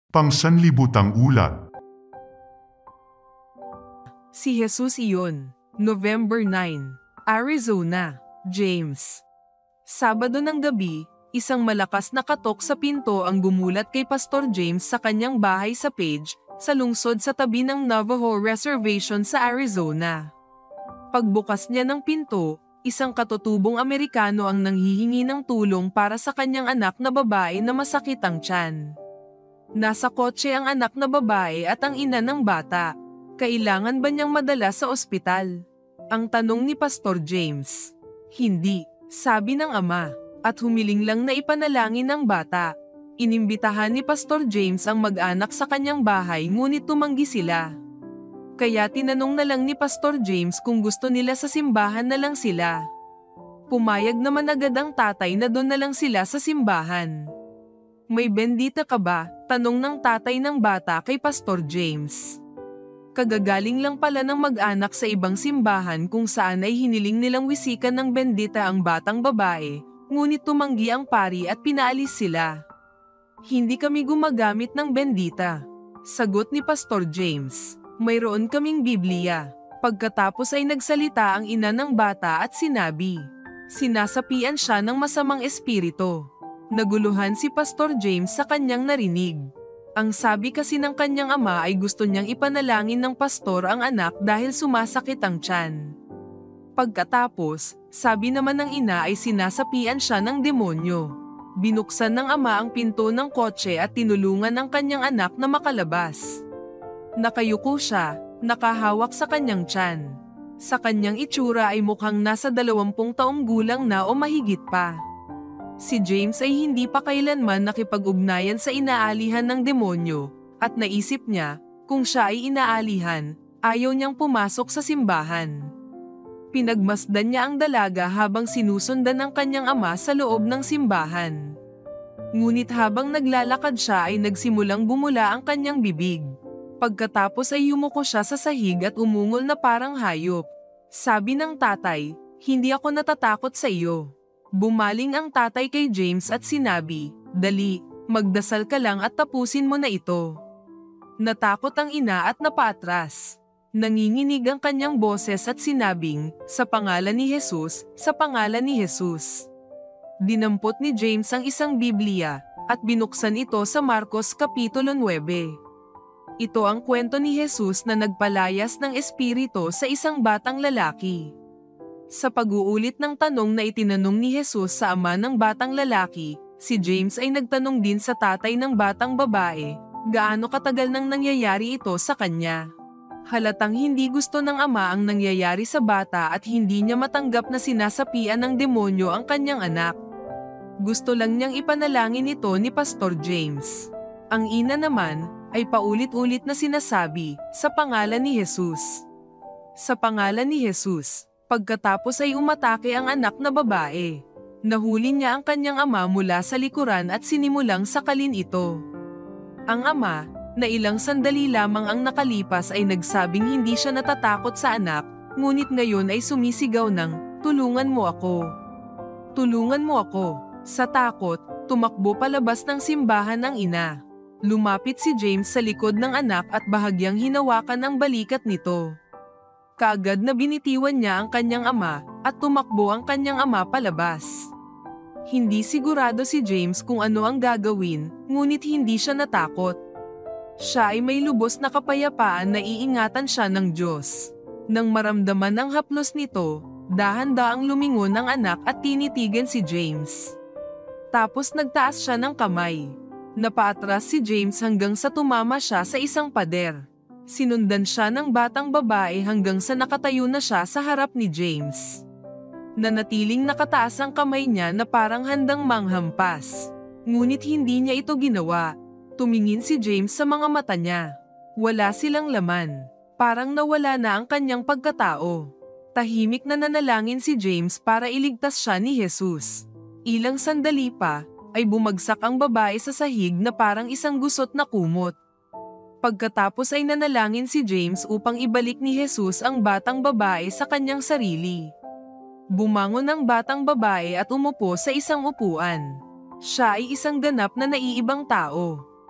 Pangsanlibutang ulat. Si Jesus iyon, November 9, Arizona, James. Sabado ng gabi, isang malakas na katok sa pinto ang gumulat kay Pastor James sa kanyang bahay sa Page, sa lungsod sa tabi ng Navajo Reservation sa Arizona. Pagbukas niya ng pinto, isang katutubong Amerikano ang nanghihingi ng tulong para sa kanyang anak na babae na masakit ang tiyan. Nasa kotse ang anak na babae at ang ina ng bata. Kailangan ba niyang madala sa ospital? Ang tanong ni Pastor James. Hindi, sabi ng ama, at humiling lang na ipanalangin ng bata. Inimbitahan ni Pastor James ang mag-anak sa kanyang bahay ngunit tumanggi sila. Kaya tinanong na lang ni Pastor James kung gusto nila sa simbahan na lang sila. Pumayag naman agad ang tatay na doon na lang sila sa simbahan. May bendita ka ba? Tanong ng tatay ng bata kay Pastor James. Kagagaling lang pala ng mag-anak sa ibang simbahan kung saan ay hiniling nilang wisikan ng bendita ang batang babae, ngunit tumanggi ang pari at pinaalis sila. Hindi kami gumagamit ng bendita. Sagot ni Pastor James. Mayroon kaming Biblia. Pagkatapos ay nagsalita ang ina ng bata at sinabi, sinasapian siya ng masamang espiritu. Naguluhan si Pastor James sa kanyang narinig. Ang sabi kasi ng kanyang ama ay gusto niyang ipanalangin ng pastor ang anak dahil sumasakit ang tiyan. Pagkatapos, sabi naman ng ina ay sinasapian siya ng demonyo. Binuksan ng ama ang pinto ng kotse at tinulungan ang kanyang anak na makalabas. Nakayuko siya, nakahawak sa kanyang tiyan. Sa kanyang itsura ay mukhang nasa 20 taong gulang na o mahigit pa. Si James ay hindi pa kailanman nakipag-ugnayan sa inaalihan ng demonyo, at naisip niya, kung siya ay inaalihan, ayaw niyang pumasok sa simbahan. Pinagmasdan niya ang dalaga habang sinusundan ng kanyang ama sa loob ng simbahan. Ngunit habang naglalakad siya ay nagsimulang bumula ang kanyang bibig. Pagkatapos ay yumuko siya sa sahig at umungol na parang hayop. Sabi ng tatay, hindi ako natatakot sa iyo. Bumaling ang tatay kay James at sinabi, dali, magdasal ka lang at tapusin mo na ito. Natakot ang ina at napaatras. Nanginginig ang kanyang boses at sinabing, sa pangalan ni Jesus, sa pangalan ni Jesus. Dinampot ni James ang isang Biblia, at binuksan ito sa Marcos Kapitulo 9. Ito ang kwento ni Jesus na nagpalayas ng espiritu sa isang batang lalaki. Sa pag-uulit ng tanong na itinanong ni Jesus sa ama ng batang lalaki, si James ay nagtanong din sa tatay ng batang babae, gaano katagal nang nangyayari ito sa kanya. Halatang hindi gusto ng ama ang nangyayari sa bata at hindi niya matanggap na sinasapian ng demonyo ang kanyang anak. Gusto lang niyang ipanalangin ito ni Pastor James. Ang ina naman ay paulit-ulit na sinasabi, sa pangalan ni Jesus. Sa pangalan ni Jesus. Pagkatapos ay umatake ang anak na babae. Nahuli niya ang kanyang ama mula sa likuran at sinimulang sakalin ito. Ang ama, na ilang sandali lamang ang nakalipas ay nagsabing hindi siya natatakot sa anak, ngunit ngayon ay sumisigaw ng, tulungan mo ako. Tulungan mo ako. Sa takot, tumakbo palabas ng simbahan ang ina. Lumapit si James sa likod ng anak at bahagyang hinawakan ang balikat nito. Kaagad na binitiwan niya ang kanyang ama, at tumakbo ang kanyang ama palabas. Hindi sigurado si James kung ano ang gagawin, ngunit hindi siya natakot. Siya ay may lubos na kapayapaan na iingatan siya ng Diyos. Nang maramdaman ang haplos nito, dahan-daang lumingon ang anak at tinitigan si James. Tapos nagtaas siya ng kamay. Napaatras si James hanggang sa tumama siya sa isang pader. Sinundan siya ng batang babae hanggang sa nakatayo na siya sa harap ni James. Nanatiling nakataas ang kamay niya na parang handang manghampas. Ngunit hindi niya ito ginawa. Tumingin si James sa mga mata niya. Wala silang laman. Parang nawala na ang kanyang pagkatao. Tahimik na nanalangin si James para iligtas siya ni Jesus. Ilang sandali pa, ay bumagsak ang babae sa sahig na parang isang gusot na kumot. Pagkatapos ay nanalangin si James upang ibalik ni Jesus ang batang babae sa kanyang sarili. Bumangon ang batang babae at umupo sa isang upuan. Siya ay isang ganap na naiibang tao.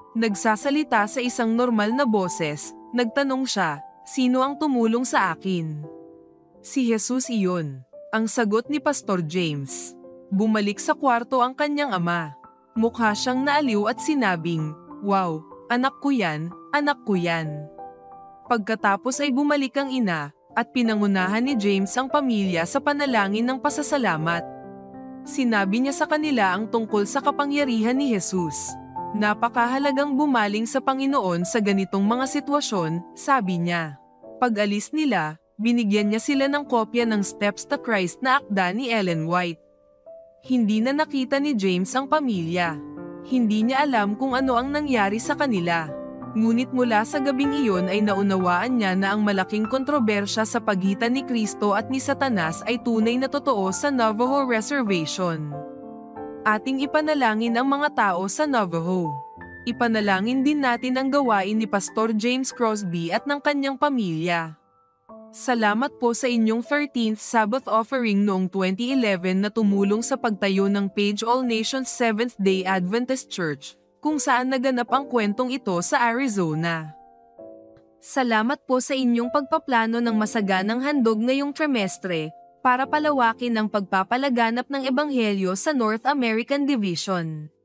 Nagsasalita sa isang normal na boses, nagtanong siya, "Sino ang tumulong sa akin?" "Si Jesus iyon," ang sagot ni Pastor James. Bumalik sa kwarto ang kanyang ama. Mukha siyang naaliw at sinabing, "Wow, anak ko yan, anak ko yan." Pagkatapos ay bumalik ang ina, at pinangunahan ni James ang pamilya sa panalangin ng pasasalamat. Sinabi niya sa kanila ang tungkol sa kapangyarihan ni Jesus. Napakahalagang bumaling sa Panginoon sa ganitong mga sitwasyon, sabi niya. Pag-alis nila, binigyan niya sila ng kopya ng Steps to Christ na akda ni Ellen White. Hindi na nakita ni James ang pamilya. Hindi niya alam kung ano ang nangyari sa kanila. Ngunit mula sa gabing iyon ay naunawaan niya na ang malaking kontrobersya sa pagitan ni Kristo at ni Satanas ay tunay na totoo sa Navajo Reservation. Ating ipanalangin ang mga tao sa Navajo. Ipanalangin din natin ang gawain ni Pastor James Crosby at ng kanyang pamilya. Salamat po sa inyong 13th Sabbath offering noong 2011 na tumulong sa pagtayo ng Page All Nations Seventh-day Adventist Church, kung saan naganap ang kwentong ito sa Arizona. Salamat po sa inyong pagpaplano ng masaganang handog ngayong trimestre, para palawakin ang pagpapalaganap ng Ebanghelyo sa North American Division.